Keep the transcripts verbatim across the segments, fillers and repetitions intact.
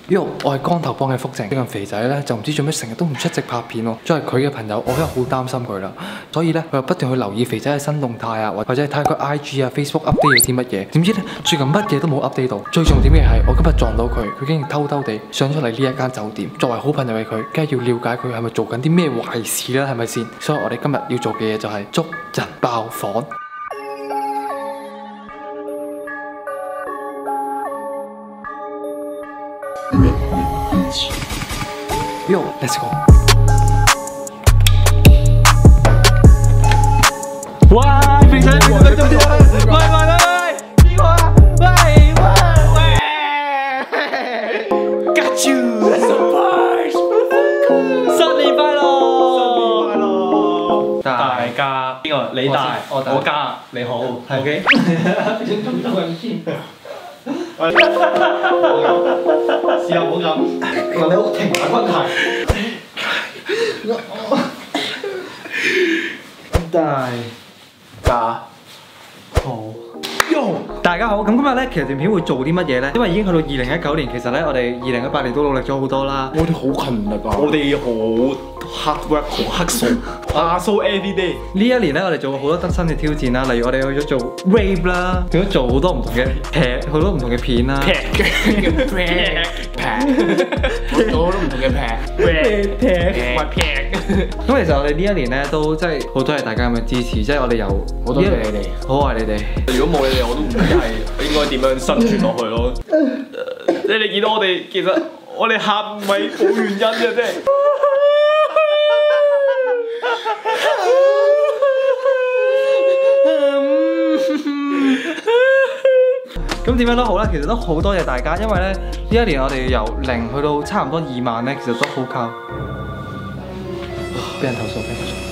喲，我係光頭幫嘅福正，最近肥仔咧就唔知做咩成日都唔出席拍片喎。作為佢嘅朋友，我真係好擔心佢啦。所以咧，佢又不斷去留意肥仔嘅新動態啊，或者係睇佢 I G 啊、Facebook update 咗啲乜嘢。點知咧最近乜嘢都冇 update 到。最重點嘅係，我今日撞到佢，佢竟然偷偷地上咗嚟呢一間酒店。作為好朋友嘅佢，梗係要了解佢係咪做緊啲咩壞事啦，係咪先？所以我哋今日要做嘅嘢就係捉人爆房。Yo, let's go！ 喂，肥仔，肥仔做咩？喂喂喂喂，邊個啊？喂喂喂 ，Got you surprise！ 新年快樂！新年快樂！大家邊個？你大，我家，你好 ，OK？ 試下唔好咁，嗱你屋停埋關係。大家好。大家好，咁今日咧，其實段片會做啲乜嘢咧？因為已經去到二零一九年，其實咧我哋二零一八年都努力咗好多啦。 我哋好勤力啊！ 我哋好 hard work， 好黑數，hustle every day。呢一年咧，我哋做過好多新嘅挑戰啦，例如我哋去咗做 rave 啦，去咗做好多唔同嘅劈，好多唔同嘅片啦。劈劈劈， 做好多唔同嘅劈劈劈劈。咁其實我哋呢一年咧都真係好多謝大家咁嘅支持，即係我哋由好多謝你哋， 好愛你哋。如果冇你哋，我都唔知係應該點樣生存落去咯。即係你見到我哋，其實我哋喊唔係冇原因嘅，即係。咁點樣都好啦，其實都好多謝大家，因為咧呢一年我哋由零去到差唔多二萬咧，其實都好靠。俾人投訴，俾人投訴。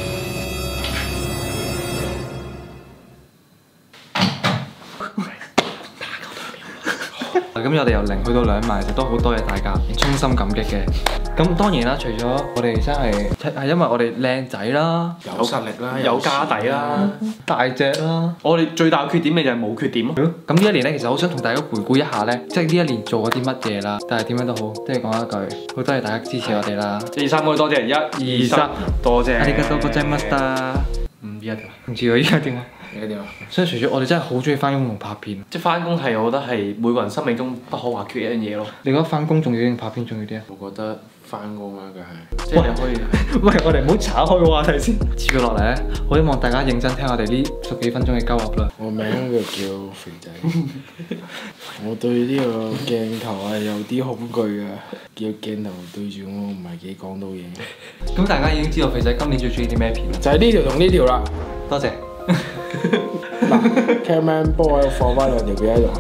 咁我哋由零去到兩萬，其實都好多謝大家，衷心感激嘅。咁當然啦，除咗我哋真係係因為我哋靚仔啦， 有實力啦， 有家底啦，大隻啦。我哋最大嘅缺點咪就係冇缺點咯。咁呢一年咧，其實好想同大家回顧一下咧，即係呢一年做咗啲乜嘢啦。但係點樣都好，即係講一句，好多謝大家支持我哋啦。一二三，我哋多謝，一二三，多謝。ありがとうございました。唔依家點啊？唔知喎，依家點啊？ 而家點啊？ 所以除咗我哋真係好中意翻工同拍片，即係翻工係我覺得係每個人生命中不可或缺一樣嘢咯。你覺得翻工重要定拍片重要啲啊？ 我覺得翻工啊，佢係即係你可以。 喂，我哋唔好岔開個話題先。接住落嚟咧，我希望大家認真聽我哋呢十幾分鐘嘅鳩噏啦。 我名就叫肥仔，我對呢個鏡頭係有啲恐懼嘅，叫鏡頭對住我唔係幾講到嘢。 咁大家已經知道肥仔今年最中意啲咩片啦？ 就係呢條同呢條啦。 多謝。 嗱 ，cameraman 幫我放翻兩條片喺度。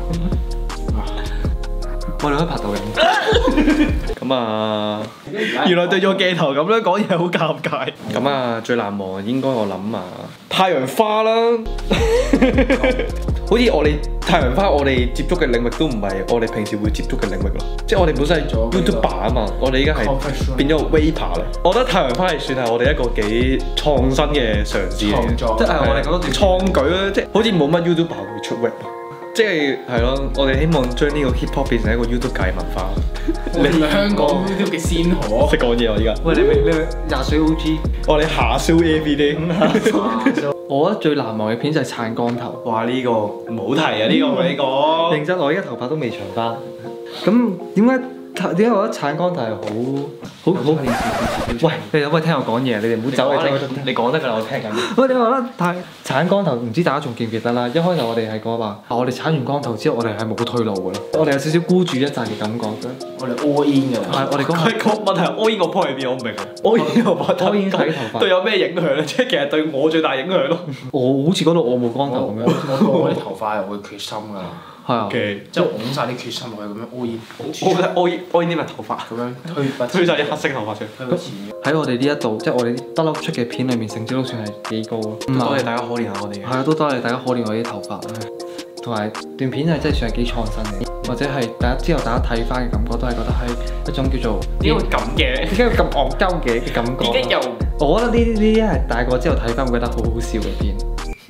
我哋可以拍到嘅。咁啊，原來對住個鏡頭咁樣講嘢好尷尬。咁啊，最難忘應該我諗啊，太陽花啦。好似我哋太陽花，我哋接觸嘅領域都唔係我哋平時會接觸嘅領域咯。即係我哋本身係 YouTuber 啊嘛，我哋依家係變咗個 Vapor 啦。我覺得太陽花係算係我哋一個幾創新嘅嘗試嚟嘅，即係我哋覺得創舉啦，即係好似冇乜 YouTuber 會出 Rap。即係係咯，我哋希望將呢個 hip hop 變成一個 YouTube 界文化。 你係香港 YouTube 嘅先河。 識講嘢我而家。喂，你咪你咪廿歲 O G。我哋下 show A V D。我覺得最難忘嘅片就係撐光頭。哇！呢個唔好提啊，呢個同你講。認真，我而家頭髮都未長翻。咁點解點解我覺得撐光頭係好好好？喂，你可唔可以聽我講嘢？你哋唔好走嚟走去。你講得㗎啦，我聽緊。喂，你話啦，太鏟光頭，唔知大家仲記唔記得啦？一開頭我哋係講話，我哋鏟完光頭之後，我哋係冇退路㗎啦。我哋有少少孤注一擲嘅感覺。 我哋 all in 㗎。 係，我哋講係個問題 all in 個 point 喺邊？我唔明。all in 個 point，all in 睇頭髮對有咩影響咧？即係其實對我最大影響咯。我好似嗰度我冇光頭咁樣。 我啲頭髮係會缺心㗎。 係啊， 即係擁曬啲缺心落去咁樣 all in。 我覺得 all in all in 啲咪頭髮咁樣推推晒啲黑色頭髮出嚟。喺我哋呢一度，即係我哋得粒出嘅片裏面，成績都算係幾高咯。多謝大家可憐下我哋。係啊，都多謝大家可憐我啲頭髮。同埋段片係真係算係幾創新嘅，或者係大家之後大家睇翻嘅感覺都係覺得係一種叫做點解會咁嘅？點解會咁戇鳩嘅嘅感覺？已經有，我覺得呢啲呢啲係大個之後睇翻會覺得好好笑嘅片。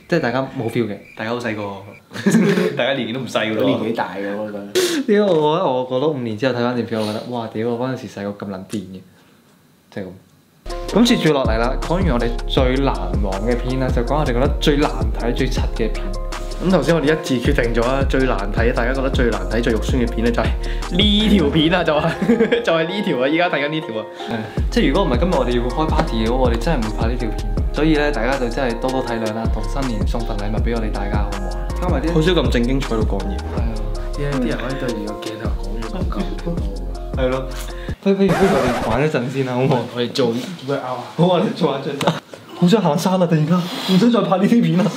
即係大家冇 feel 嘅。 大家好細個，大家年紀都唔細噶咯。 年紀大嘅我覺得。 屌我覺得我過咗五年之後睇翻段片，我覺得哇屌！我嗰陣時細個咁撚癲嘅，即係咁。咁接住落嚟啦，講完我哋最難忘嘅片啦，就講我哋覺得最難睇、最柒嘅片。咁頭先我哋一致決定咗啦，最難睇，大家覺得最難睇、最肉酸嘅片咧，就係呢條片啊，就係就係呢條啊！依家睇緊呢條啊，即係如果唔係今日我哋要開 party 嘅話，我哋真係唔會拍呢條片。所以咧，大家就真係多多體諒啦，同新年送份禮物俾我哋大家，好唔好啊？加埋啲好少咁正經坐喺度講嘢。係啊， 啲啲人可以對住個鏡頭講嘢咁多。 係咯，不如不如不如我哋玩一陣先啦，好唔好？ 我哋做 work out 啊。 好，我哋做下陣。好想行山啊！突然間，唔想再拍呢啲片啦。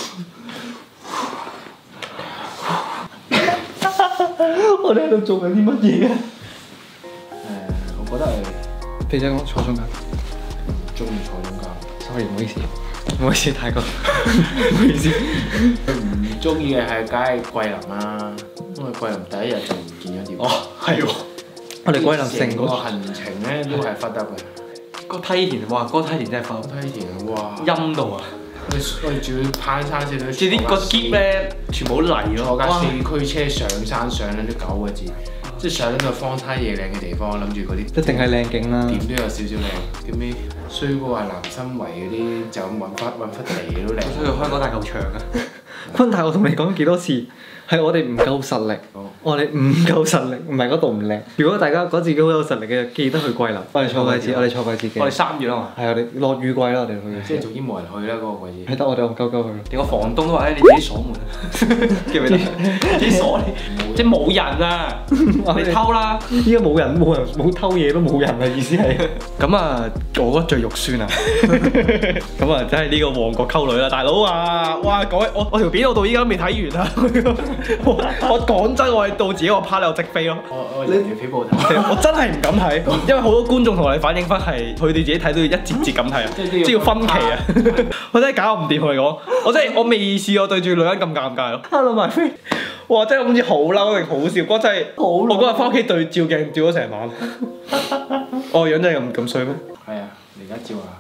我哋喺度做緊啲乜嘢啊？ 誒，我覺得係肥仔講坐中間， 中意坐中間。 sorry，唔好意思，唔好意思，太過，唔好意思。 唔中意嘅係梗係桂林啦，因為桂林第一日就唔見咗條。 哦，係喎。 我哋桂林成個行程咧都係忽得嘅。 個梯田，哇！嗰個梯田真係忽。 梯田哇！ 陰到啊！ 我哋我哋仲要攀山涉水， 即係啲個篋咧，全部都泥咯。 坐架四驅車上山上緊啲九個字，即係上緊個荒山野嶺嘅地方，諗住嗰啲一定係靚景啦。 點都有少少靚。咁尾衰過話南生圍嗰啲，就咁揾忽揾忽地都靚。 所以香港大球場啊！ 坤太，我同你講咗幾多次，係我哋唔夠實力。我哋唔夠實力，唔係嗰度唔靚。如果大家覺得自己好有實力嘅，記得去桂林。我哋錯位置，我哋錯位置嘅。 我哋三月啊嘛。 係我哋落雨季啦，我哋去。 即係總之冇人去啦嗰個位置。 係得我哋戇鳩鳩去咯。 連個房東都話：誒，你自己鎖門，記唔記得？自己鎖你，即係冇人啊！你偷啦！ 依家冇人，冇人冇偷嘢都冇人啊！意思係。 咁啊，我覺得最肉酸啊！咁啊，真係呢個旺角溝女啦，大佬啊！哇，講我我條片我到依家都未睇完啊！我講真，我係到自己個 part 又直飛咯。 我我人哋飛報睇， 我真係唔敢睇，因為好多觀眾同我哋反映翻係佢哋自己睇到要一節節咁睇啊，即係要分期啊！我真係搞唔掂同你講，我真係我未試過對住女人咁尷尬咯。Hello my friend，哇！真係好似好嬲定好笑，嗰真係我嗰日翻屋企對照鏡照咗成晚。我樣真係咁咁衰咩？ 係啊，你而家照下。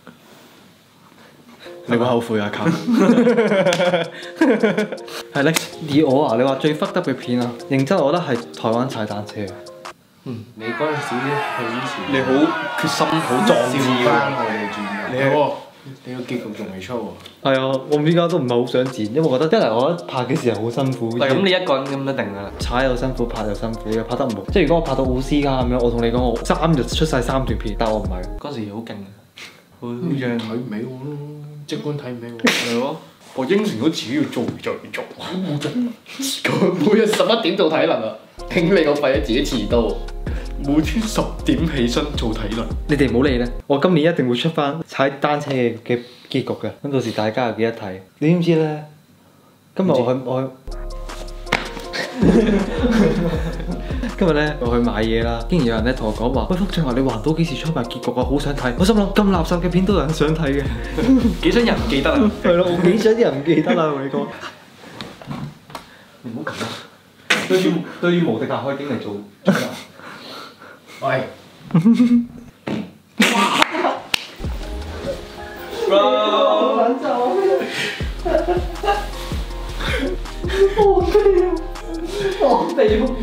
你會後悔啊，卡！係咧， 以我啊，你話最 fuck up 嘅片啊，認真我覺得係台灣踩單車。 嗯，你嗰陣時去以前， 你好決心，好壯志翻我哋轉頭。 你係你個結局仲未出喎。 係啊，我依家都唔係好想剪，因為我覺得一嚟我覺得拍嘅時候好辛苦。 咁你一個人咁一定㗎啦。 踩又辛苦，拍又辛苦，又拍得唔好。即係如果我拍到奧斯卡咁樣，我同你講我三日出晒三段片，但我唔係。 嗰時好勁啊！好樣睇唔起我咯，即管睇唔起我。 係咯，我應承咗自己要做做做。 冇做，每日十一點做體能啊！傾你個肺啊！自己遲到。 每天十點起身做體能。 你哋唔好理咧，我今年一定會出翻踩單車嘅嘅結局嘅。咁到時大家又記得睇。你知唔知咧？今日我去我去。今日咧我去買嘢啦，竟然有人咧同我講話：喂，福俊華，你環島幾時出埋結局啊？好想睇！我心諗咁垃圾嘅片都有人想睇嘅， 幾想人唔記得啊？ 係咯，我幾想啲人唔記得啦，同你講。 你唔好咁啊！對住對住無敵大海景嚟做。 喂。 好撚臭啊！好地啊！好地啊！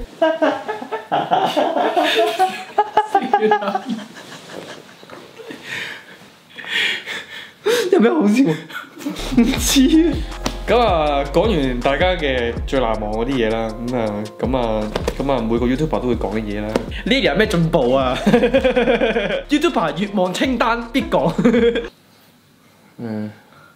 有咩好笑？唔知啊！ 咁啊，講完大家嘅最難忘嗰啲嘢啦，咁啊，咁啊，咁啊，每個 YouTuber 都會講嘅嘢啦。呢年有咩進步啊？YouTuber 願望清單必講。 嗯。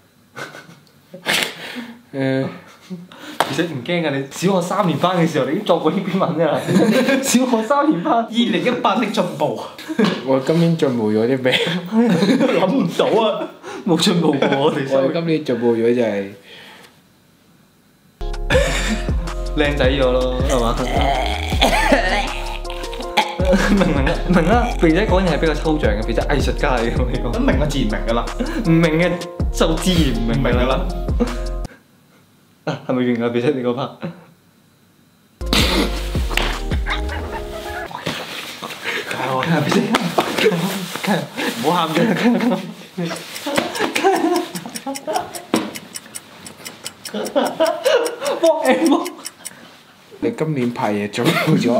誒，其實唔驚㗎，你小學三年班嘅時候，你已經作過呢篇文㗎啦。小學三年班， 二零一八的進步。 我今年進步咗啲咩？ 諗唔到啊！冇進步過我哋。 我哋今年進步咗就係靚仔咗咯，係嘛？明唔明啊？明啊！肥仔講嘢係比較抽象嘅，肥仔藝術家嚟嘅，我哋講。 咁明啊，自然明㗎啦。 唔明嘅就自然唔明㗎啦。啊，係咪完啊？肥仔你嗰 part？ 加油！加油！肥仔！加油！唔好喊啫！加油！加油！ 幫 M 你今年拍嘢進步咗。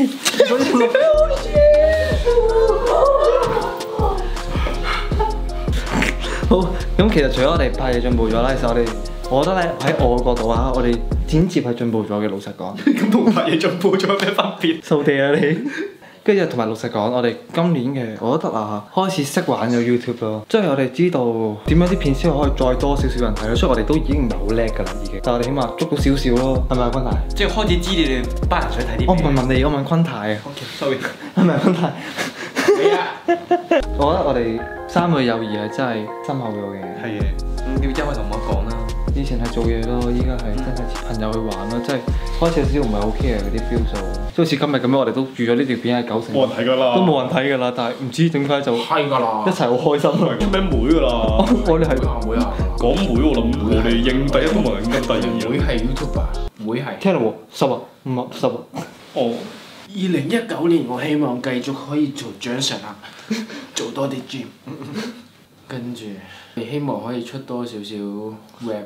好，咁其實除咗我哋拍嘢進步咗啦，其實我哋，我覺得咧喺我角度啊，我哋剪接係進步咗嘅，老實講。 咁同拍嘢進步咗有咩分別？ 掃地啊你！跟住同埋老實講，我哋今年嘅，我覺得啊，開始識玩咗 YouTube 咯，即係我哋知道點樣啲片先可以再多少少人睇咯，所以我哋都已經唔係好叻㗎啦，已經。但係我哋起碼捉到少少咯，係咪啊，坤泰？ 即係開始知你哋班人想睇啲咩。 我唔係問你，我問坤泰啊。 OK，sorry。 係咪坤泰？ 係啊。 我覺得我哋三個友誼係真係深厚咗嘅。 係嘅。咁要一開同我講啦。 以前係做嘢咯，依家係真係朋友去玩咯，即係開始有少少唔係好 care 嗰啲 feel 數，即係好似今日咁樣，我哋都預咗呢條片係九成， 冇人睇㗎啦， 都冇人睇㗎啦，但係唔知點解就係㗎啦， 一齊好開心啊！ 出名妹㗎啦， 我哋係妹啊， 講妹我諗我哋應第一都冇人跟第二妹係 YouTuber， 妹係。 聽啦喎，十啊，五啊，十啊。 哦。 二零一九年我希望繼續可以做掌上壓，做多啲 gym， 跟住希望可以出多少少 rap。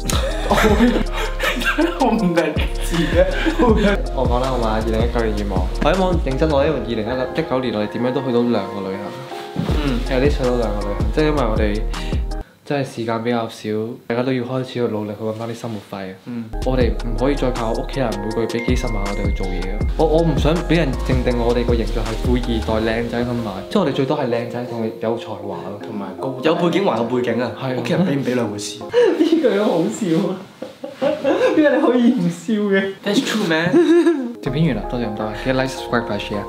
我唔明字嘅。 我講啦，我話二零一九年願望，我希望認真，我希望二零一九年我哋點樣都去到兩個旅行，嗯，有啲去到兩個旅行，即係因為我哋真係時間比較少，大家都要開始去努力去揾翻啲生活費啊。嗯，我哋唔可以再靠屋企人每個月俾幾十萬我哋去做嘢咯。我我唔想俾人認定我哋個形象係富二代靚仔咁買，即係我哋最多係靚仔同有才華咯， 同埋高有背景還有背景啊， 係屋企人俾唔俾兩回事。 呢句好笑啊！點解你可以唔笑嘅 That's true man。 條片完啦，多謝咁多位，記得 like subscribe and share。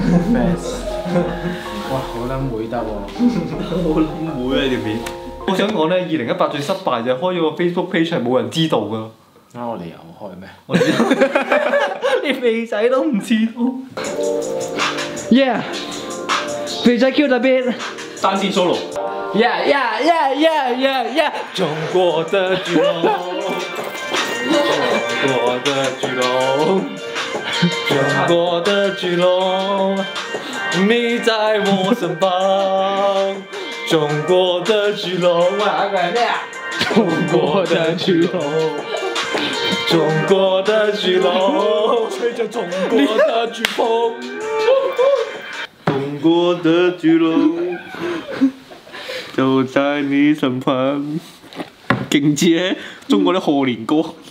哇，好撚妹得喎！ 好撚妹啊條片。 我想講咧，二零一八最失敗就係開咗個 Facebook page 係冇人知道噶。 啱我哋有開咩？ 我哋連肥仔都唔知道。Yeah， 肥仔 Q 特別。 單線 solo。 Yeah yeah yeah yeah yeah yeah， 中國的巨龍，中國的巨龍，中國的巨龍，你在我身旁。中國的巨龍，中國的巨龍，中國的巨龍，吹着中國的巨風， 中國的巨龍就在你身旁。勁似咧中國啲賀年歌。